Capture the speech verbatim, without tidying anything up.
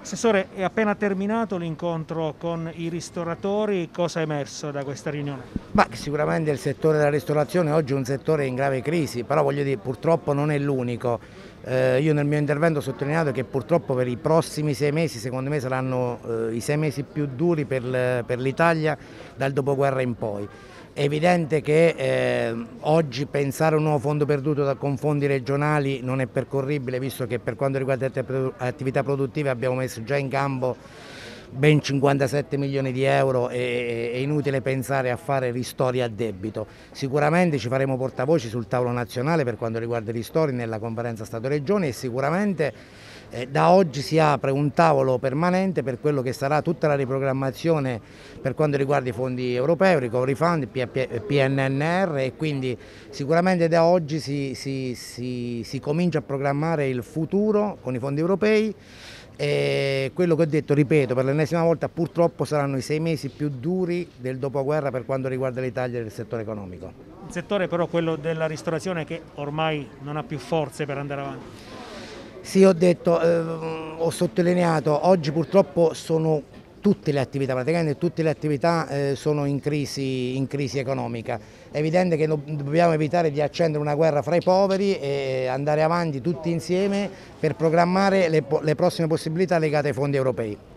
Assessore, è appena terminato l'incontro con i ristoratori, cosa è emerso da questa riunione? Ma sicuramente il settore della ristorazione oggi è un settore in grave crisi, però voglio dire, purtroppo non è l'unico. Eh, io nel mio intervento ho sottolineato che purtroppo per i prossimi sei mesi, secondo me, saranno eh, i sei mesi più duri per, per l'Italia dal dopoguerra in poi. È evidente che eh, oggi pensare a un nuovo fondo perduto da, con fondi regionali non è percorribile, visto che per quanto riguarda le attività produttive abbiamo messo già in campo ben cinquantasette milioni di euro e è inutile pensare a fare ristori a debito. Sicuramente ci faremo portavoce sul tavolo nazionale per quanto riguarda i ristori nella conferenza Stato-Regioni e sicuramente eh, da oggi si apre un tavolo permanente per quello che sarà tutta la riprogrammazione per quanto riguarda i fondi europei, Recovery Fund, P N R R e quindi sicuramente da oggi si, si, si, si comincia a programmare il futuro con i fondi europei. E quello che ho detto, ripeto, per l'ennesima volta purtroppo saranno i sei mesi più duri del dopoguerra per quanto riguarda l'Italia e il settore economico. Il settore però quello della ristorazione che ormai non ha più forze per andare avanti. Sì, ho detto, eh, ho sottolineato, oggi purtroppo sono tutte le attività, praticamente tutte le attività eh, sono in crisi, in crisi economica. È evidente che no, dobbiamo evitare di accendere una guerra fra i poveri e andare avanti tutti insieme per programmare le, le prossime possibilità legate ai fondi europei.